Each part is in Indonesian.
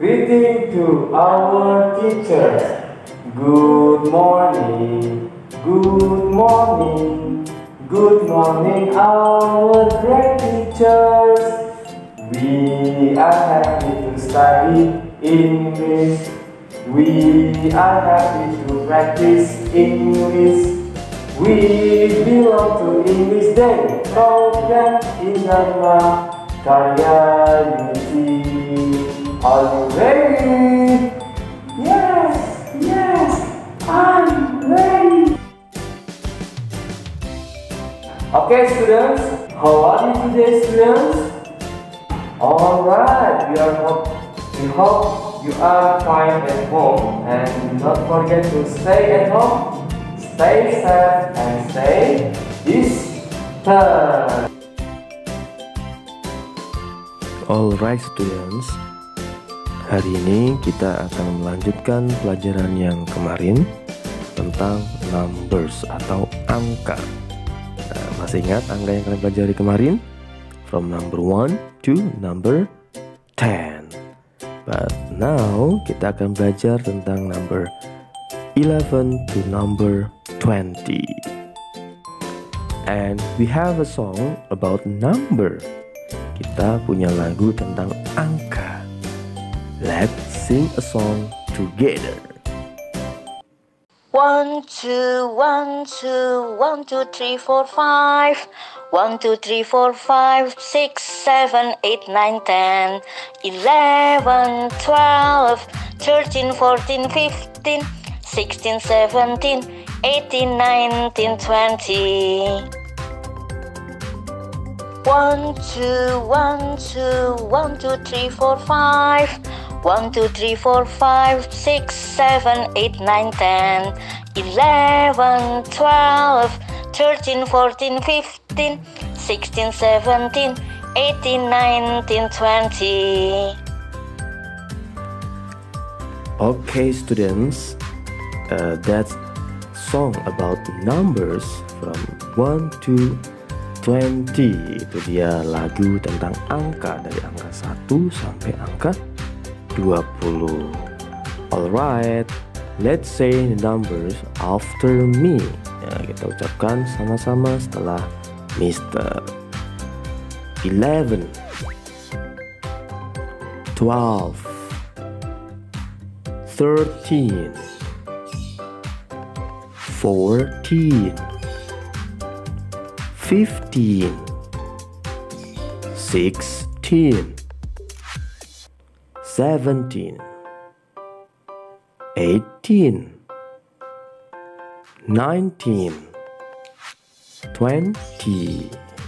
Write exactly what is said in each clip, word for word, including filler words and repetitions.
Greeting to our teachers. Good morning, good morning, good morning our great teachers. We are happy to study English. We are happy to practice English. We belong to English Day program in Dharma Karya Unity. Are you ready? Yes, yes, I'm ready. Okay, students, how are you today, students? All right, we are hope we hope you are fine at home, and do not forget to stay at home, stay safe, and stay distant. Alright students, hari ini kita akan melanjutkan pelajaran yang kemarin tentang numbers atau angka. Nah, masih ingat angka yang kalian pelajari kemarin? From number one to number ten. But now kita akan belajar tentang number eleven to number twenty. And we have a song about number. Kita punya lagu tentang angka. Let's sing a song together. One, two, one, two, one, two, three, four, five. One, two, three, four, five, six, seven, eight, nine, ten, eleven, twelve, thirteen, fourteen, fifteen, sixteen, seventeen, eighteen, nineteen, twenty. One, two, one, two, one, two, three, four, five. One, two, three, four, five, six, seven, eight, nine, ten, eleven, twelve, thirteen, fourteen, fifteen, sixteen, seventeen, eighteen, nineteen, twenty. Okay, students, uh, that's song about numbers from one to twenty. Itu dia lagu tentang angka dari angka satu sampai angka dua puluh. Alright, let's say the numbers after me. Ya, kita ucapkan sama-sama setelah Mister eleven, twelve, thirteen, fourteen, fifteen, sixteen, seventeen, eighteen, nineteen, twenty.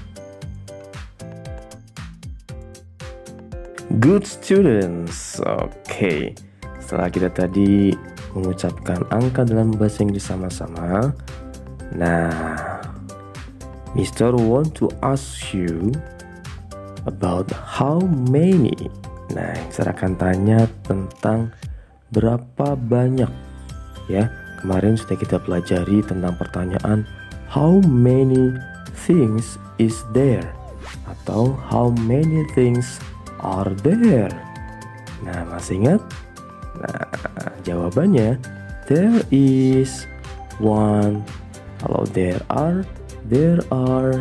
Good students. Oke, okay. Setelah kita tadi mengucapkan angka dalam bahasa Inggris sama-sama, nah, Mister want to ask you about how many. Nah, saya akan tanya tentang berapa banyak. Ya, kemarin sudah kita pelajari tentang pertanyaan how many things is there atau how many things are there. Nah, masih ingat? Nah, jawabannya there is one. Kalau there are, there are.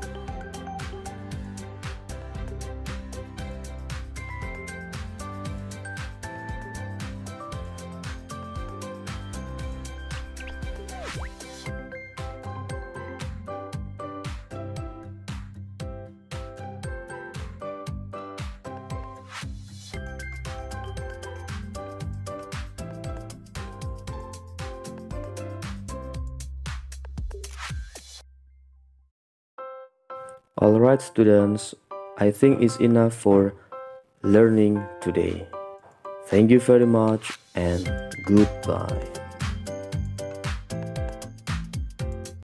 Alright students, I think it's enough for learning today. Thank you very much and goodbye.